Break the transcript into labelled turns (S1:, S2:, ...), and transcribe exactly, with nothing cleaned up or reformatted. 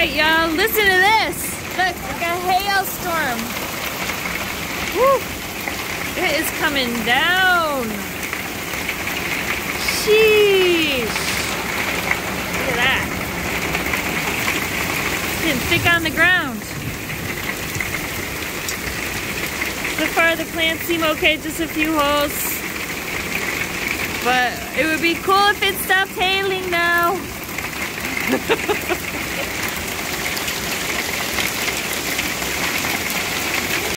S1: Alright, y'all, listen to this. Look, like a hailstorm. Woo! It is coming down. Sheesh. Look at that. It's getting thick on the ground. So far, the plants seem okay, just a few holes. But it would be cool if it stopped hailing now.